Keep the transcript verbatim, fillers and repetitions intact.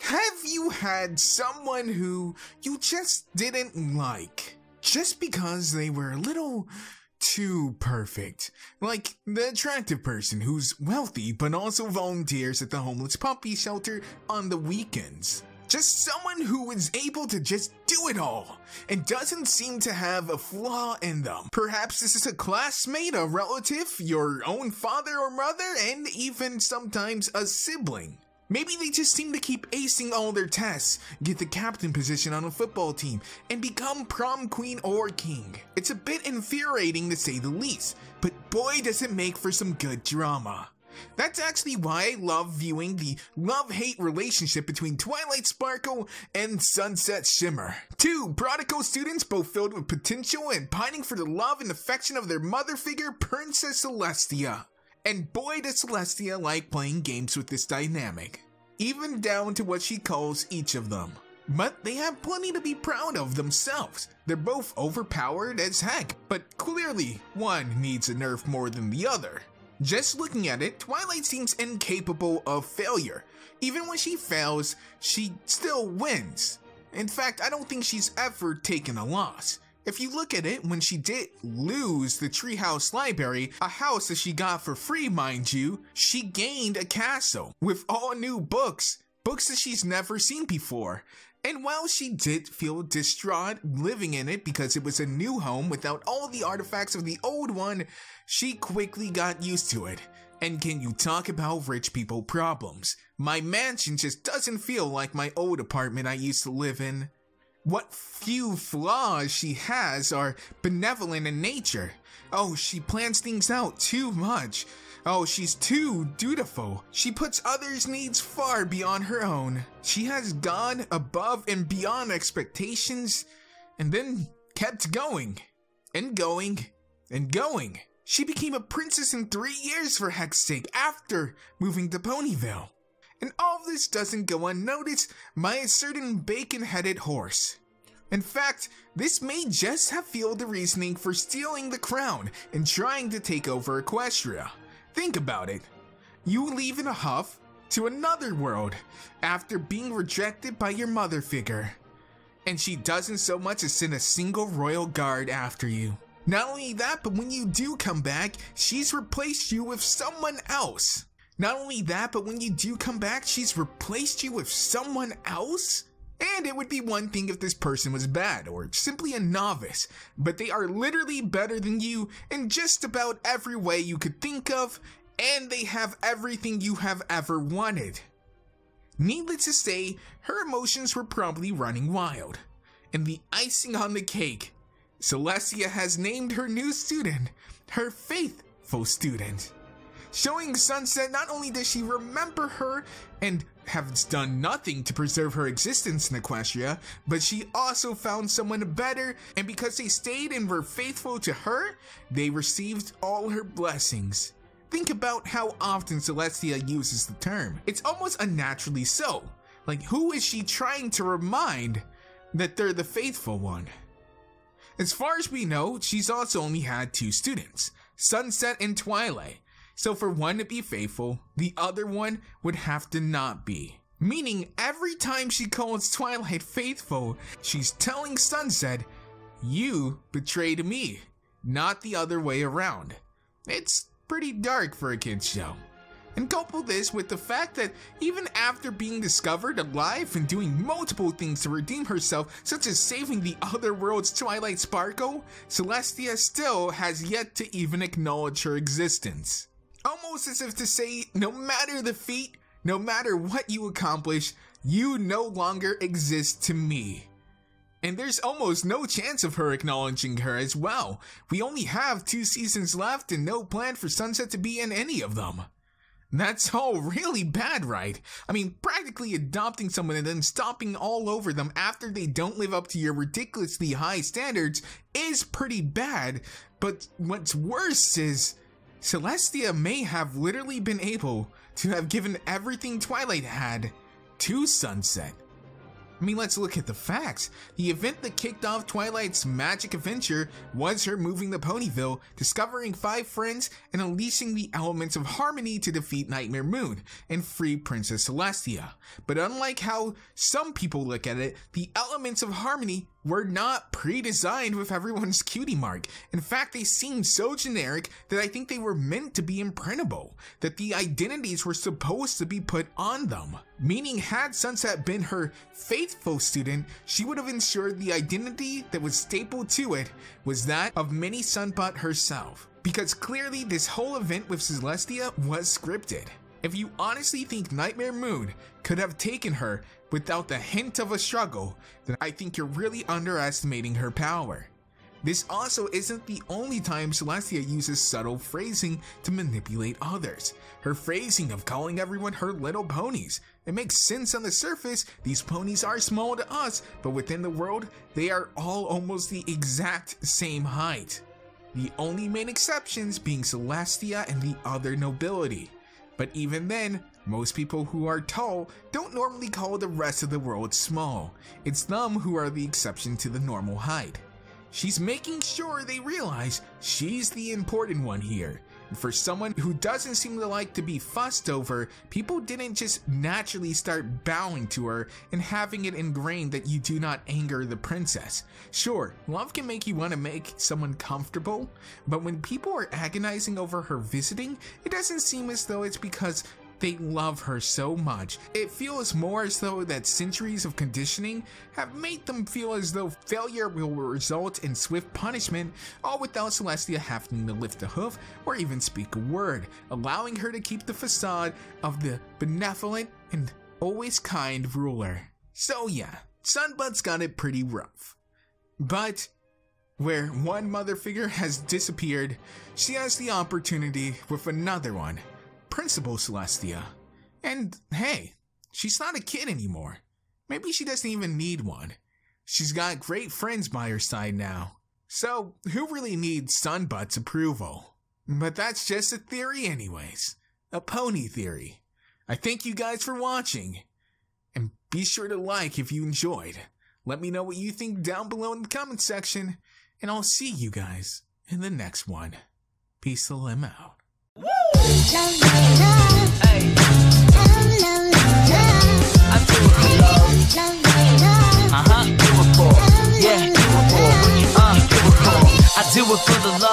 Have you had someone who you just didn't like just because they were a little too perfect? Like the attractive person who's wealthy but also volunteers at the homeless puppy shelter on the weekends. Just someone who is able to just do it all and doesn't seem to have a flaw in them. Perhaps this is a classmate, a relative, your own father or mother, and even sometimes a sibling. Maybe they just seem to keep acing all their tests, get the captain position on a football team, and become prom queen or king. It's a bit infuriating to say the least, but boy does it make for some good drama. That's actually why I love viewing the love-hate relationship between Twilight Sparkle and Sunset Shimmer. Two prodigal students both filled with potential and pining for the love and affection of their mother figure, Princess Celestia. And boy does Celestia like playing games with this dynamic, even down to what she calls each of them. But they have plenty to be proud of themselves. They're both overpowered as heck, but clearly one needs a nerf more than the other. Just looking at it, Twilight seems incapable of failure. Even when she fails, she still wins. In fact, I don't think she's ever taken a loss. If you look at it, when she did lose the Treehouse Library, a house that she got for free, mind you, she gained a castle with all new books, books that she's never seen before. And while she did feel distraught living in it because it was a new home without all the artifacts of the old one, she quickly got used to it. And can you talk about rich people problems? My mansion just doesn't feel like my old apartment I used to live in. What few flaws she has are benevolent in nature. Oh, she plans things out too much. Oh, she's too dutiful. She puts others' needs far beyond her own. She has gone above and beyond expectations and then kept going and going and going. She became a princess in three years for heck's sake after moving to Ponyville. And all this doesn't go unnoticed by a certain bacon-headed horse. In fact, this may just have fueled the reasoning for stealing the crown and trying to take over Equestria. Think about it. You leave in a huff to another world after being rejected by your mother figure. And she doesn't so much as send a single royal guard after you. Not only that, but when you do come back, she's replaced you with someone else. Not only that, but when you do come back, she's replaced you with someone else? And it would be one thing if this person was bad or simply a novice, but they are literally better than you in just about every way you could think of, and they have everything you have ever wanted. Needless to say, her emotions were probably running wild. And the icing on the cake, Celestia has named her new student her faithful student. Showing Sunset not only does she remember her and has done nothing to preserve her existence in Equestria, but she also found someone better, and because they stayed and were faithful to her, they received all her blessings. Think about how often Celestia uses the term. It's almost unnaturally so. Like, who is she trying to remind that they're the faithful one? As far as we know, she's also only had two students, Sunset and Twilight. So for one to be faithful, the other one would have to not be. Meaning every time she calls Twilight faithful, she's telling Sunset, you betrayed me, not the other way around. It's pretty dark for a kid's show. And couple this with the fact that even after being discovered alive and doing multiple things to redeem herself, such as saving the other world's Twilight Sparkle, Celestia still has yet to even acknowledge her existence. Almost as if to say, no matter the feat, no matter what you accomplish, you no longer exist to me. And there's almost no chance of her acknowledging her as well. We only have two seasons left and no plan for Sunset to be in any of them. That's all really bad, right? I mean, practically adopting someone and then stomping all over them after they don't live up to your ridiculously high standards is pretty bad, but what's worse is Celestia may have literally been able to have given everything Twilight had to Sunset. I mean, let's look at the facts. The event that kicked off Twilight's magic adventure was her moving to Ponyville, discovering five friends, and unleashing the elements of harmony to defeat Nightmare Moon and free Princess Celestia. But unlike how some people look at it, the elements of harmony were not pre-designed with everyone's cutie mark. In fact, they seemed so generic that I think they were meant to be imprintable, that the identities were supposed to be put on them. Meaning, had Sunset been her faithful student, she would have ensured the identity that was stapled to it was that of Mini Sunbot herself. Because clearly this whole event with Celestia was scripted. If you honestly think Nightmare Moon could have taken her without the hint of a struggle, then I think you're really underestimating her power. This also isn't the only time Celestia uses subtle phrasing to manipulate others. Her phrasing of calling everyone her little ponies. It makes sense on the surface, these ponies are small to us, but within the world, they are all almost the exact same height. The only main exceptions being Celestia and the other nobility. But even then, most people who are tall don't normally call the rest of the world small. It's them who are the exception to the normal height. She's making sure they realize she's the important one here. And for someone who doesn't seem to like to be fussed over, people didn't just naturally start bowing to her and having it ingrained that you do not anger the princess. Sure, love can make you want to make someone comfortable, but when people are agonizing over her visiting, it doesn't seem as though it's because they love her so much. It feels more as though that centuries of conditioning have made them feel as though failure will result in swift punishment, all without Celestia having to lift a hoof or even speak a word, allowing her to keep the facade of the benevolent and always kind ruler. So yeah, Sunbot's got it pretty rough. But where one mother figure has disappeared, she has the opportunity with another one. Principal Celestia. And hey, she's not a kid anymore. Maybe she doesn't even need one. She's got great friends by her side now. So who really needs Sunbot's approval? But that's just a theory anyways. A pony theory. I thank you guys for watching. And be sure to like if you enjoyed. Let me know what you think down below in the comment section. And I'll see you guys in the next one. Peace the limb out. Woo! Hey. I do it for love. Uh-huh. Do it for. Yeah. Do it for. Uh, do it for. I do it for the love.